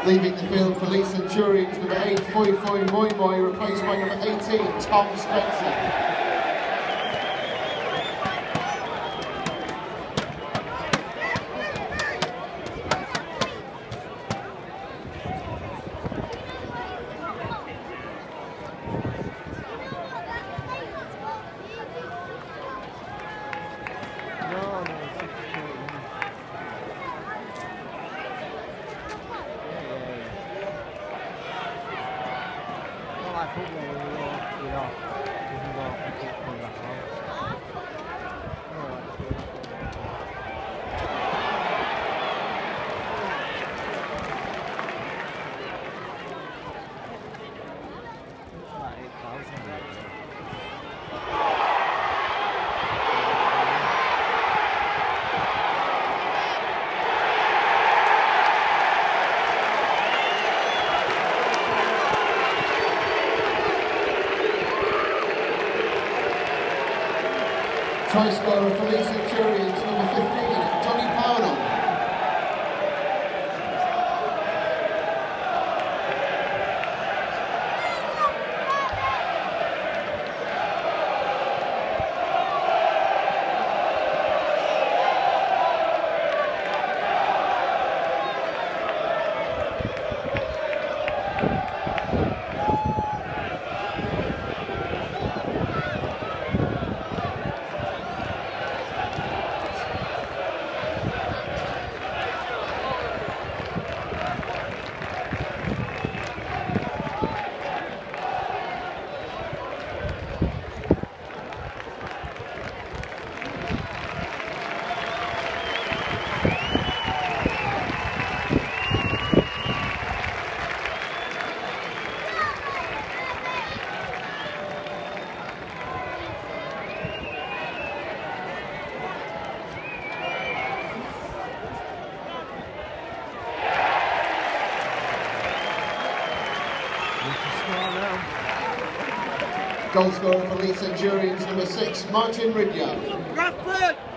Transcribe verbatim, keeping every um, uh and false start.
Leaving the field for Leigh Centurions, number eight, Foi Foi Moi Moi, replaced by number eighteen, Tom Spencer. Try scorer for Leigh Centurions, number fifteen, Tony Powell. Goal scorer for Leigh Centurions, number six, Martin Ridyard. Bradford!